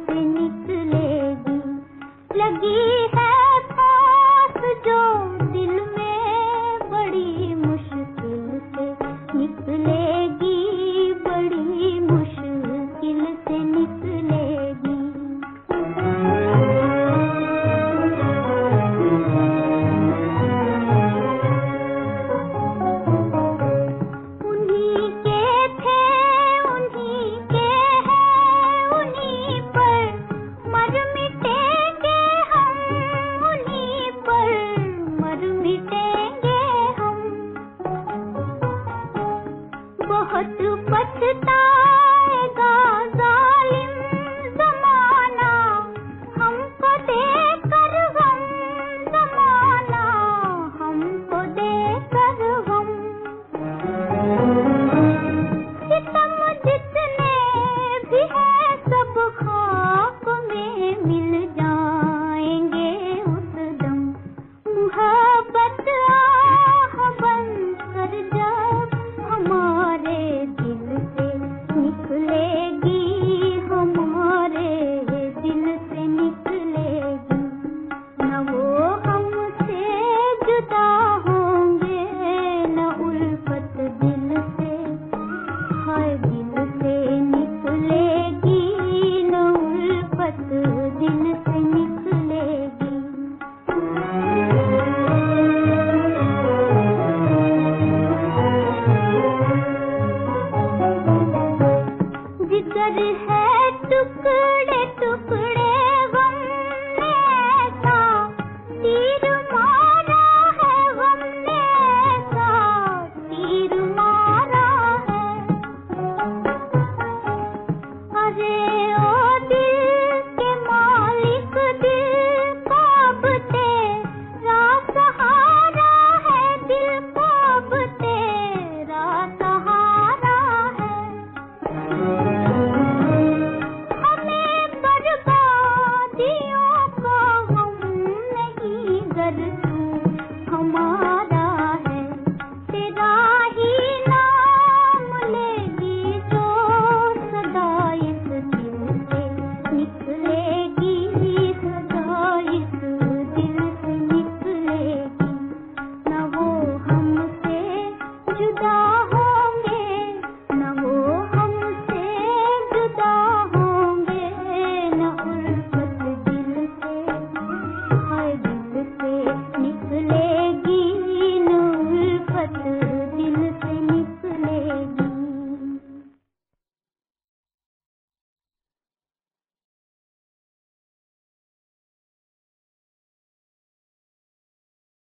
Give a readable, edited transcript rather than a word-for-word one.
से निकलेगी। लगी है फांस जो दिल में, बड़ी मुश्किल से निकलेगी, बड़ी मुश्किल से निकलेगी। उन्हीं के थे, उन्हीं के हैं, उन्हीं पर मर मिटेंगे हम, उन्हीं पर मर मिटेंगे हम। बहुत पछताएगा जालिम ज़माना, हमको देकर गम, ज़माना हमको देकर गम। सितम जितने भी हैं सब खाक में मिल जाएंगे उस दम। मुहब्बत आह बंद कर जब हमारे दिल से निकलेगी, हमारे दिल से निकलेगी। न वो हमसे जुदा होंगे, न उल्फत दिल से, हर दिल से निकलेगी, न उल्फत दिल से निकलेगी। जिगर है टुकड़े टुकड़े गम ने ऐसा तीर मारा है, गम ने ऐसा तीर मारा है। अरे ओ दिल के मालिक, दिल को अब तेरा सहारा है, दिल को अब तेरा सहारा है। हमें बर्बादियों का गम नहीं, गर तू हमारा है। तेरा ही नाम लेगी जो सदा इस दिल से निकलेगी, सदा इस दिल से निकलेगी। न वो हमसे जुदा